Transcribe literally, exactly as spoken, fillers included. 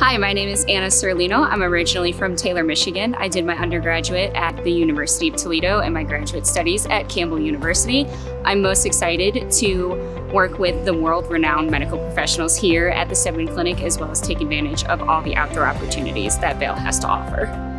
Hi, my name is Anna Ciarlino. I'm originally from Taylor, Michigan. I did my undergraduate at the University of Toledo and my graduate studies at Campbell University. I'm most excited to work with the world-renowned medical professionals here at the Steadman Clinic, as well as take advantage of all the outdoor opportunities that Vail has to offer.